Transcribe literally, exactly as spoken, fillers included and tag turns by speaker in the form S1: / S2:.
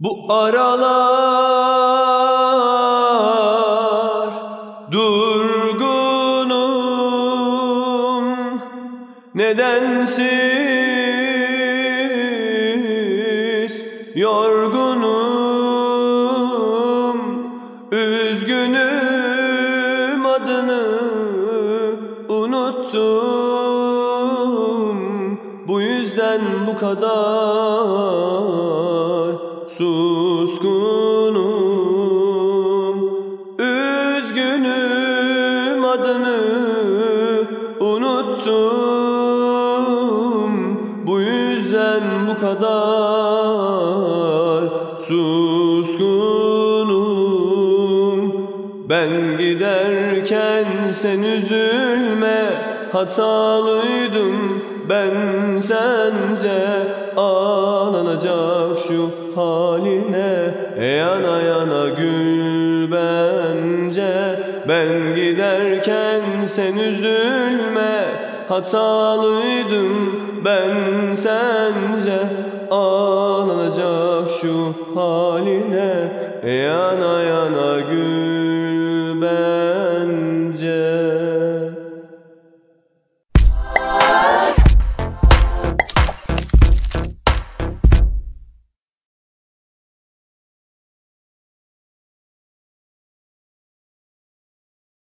S1: Bu aralar durgunum, nedensiz yorgunum, üzgünüm, adını unuttum. Bu yüzden bu kadar suskunum. Üzgünüm, adını unuttum. Bu yüzden bu kadar suskunum. Ben giderken sen üzülme, hatalıydım ben sence. Ağlanacak şu haline, yana yana gül bence. Ben giderken sen üzülme, hatalıydım ben sence. Ağlanacak şu haline.